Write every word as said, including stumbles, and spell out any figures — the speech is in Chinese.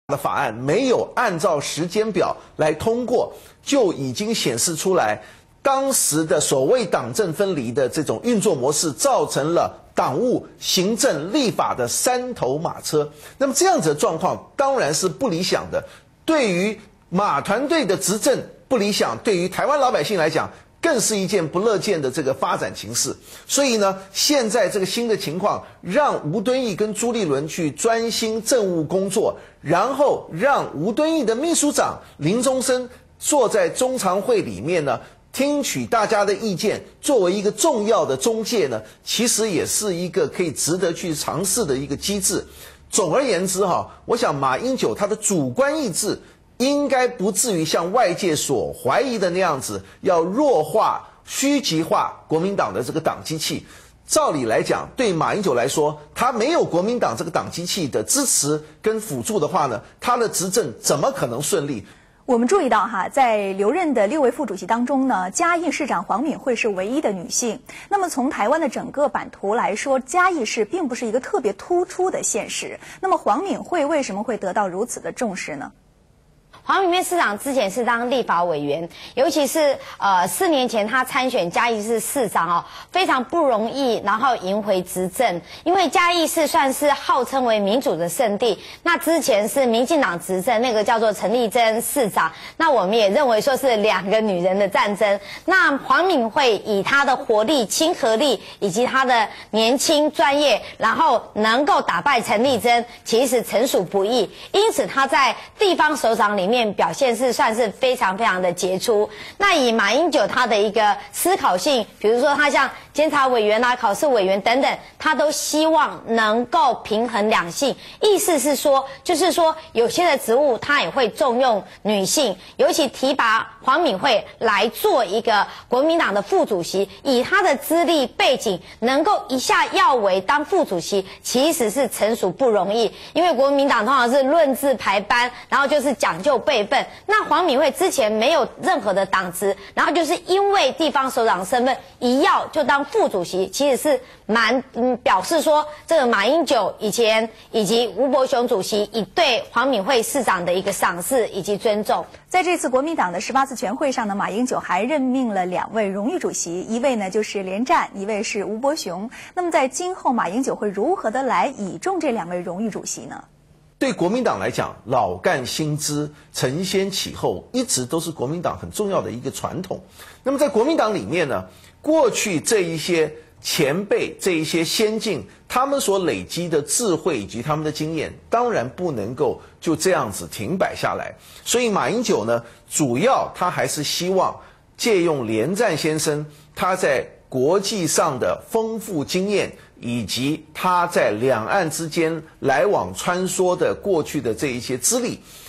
的法案没有按照时间表来通过，就已经显示出来，当时的所谓党政分离的这种运作模式，造成了党务、行政、立法的三头马车。那么这样子的状况当然是不理想的，对于马团队的执政不理想，对于台湾老百姓来讲，更是一件不乐见的这个发展情势。所以呢，现在这个新的情况，让吴敦义跟朱立伦去专心政务工作，然后让吴敦义的秘书长林宗生坐在中常会里面呢，听取大家的意见，作为一个重要的中介呢，其实也是一个可以值得去尝试的一个机制。总而言之哈，我想马英九他的主观意志应该不至于像外界所怀疑的那样子，要弱化、虚极化国民党的这个党机器。照理来讲，对马英九来说，他没有国民党这个党机器的支持跟辅助的话呢，他的执政怎么可能顺利？ 我们注意到哈，在留任的六位副主席当中呢，嘉义市长黄敏惠是唯一的女性。那么从台湾的整个版图来说，嘉义市并不是一个特别突出的县市。那么黄敏惠为什么会得到如此的重视呢？ 黄敏惠市长之前是当立法委员，尤其是呃四年前他参选嘉义市市长哦，非常不容易，然后赢回执政。因为嘉义市算是号称为民主的圣地，那之前是民进党执政，那个叫做陈丽珍市长，那我们也认为说是两个女人的战争。那黄敏惠以她的活力、亲和力以及她的年轻专业，然后能够打败陈丽珍，其实诚属不易。因此她在地方首长里面表现是算是非常非常的杰出。那以马英九他的一个思考性，比如说他像监察委员啊、考试委员等等，他都希望能够平衡两性。意思是说，就是说有些的职务他也会重用女性，尤其提拔黄敏惠来做一个国民党的副主席，以他的资历背景，能够一下要为当副主席，其实是诚属不容易。因为国民党通常是论资排班，然后就是讲究辈分。那黄敏惠之前没有任何的党职，然后就是因为地方首长身份一要就当副主席，其实是蛮嗯表示说这个马英九以前以及吴伯雄主席以对黄敏惠市长的一个赏识以及尊重。 在这次国民党的十八次全会上呢，马英九还任命了两位荣誉主席，一位呢就是连战，一位是吴伯雄。那么在今后马英九会如何的来倚重这两位荣誉主席呢？ 对国民党来讲，老干新枝，承先启后，一直都是国民党很重要的一个传统。那么在国民党里面呢，过去这一些前辈、这一些先进，他们所累积的智慧以及他们的经验，当然不能够就这样子停摆下来。所以马英九呢，主要他还是希望借用连战先生他在国际上的丰富经验，以及他在两岸之间来往穿梭的过去的这一些资历，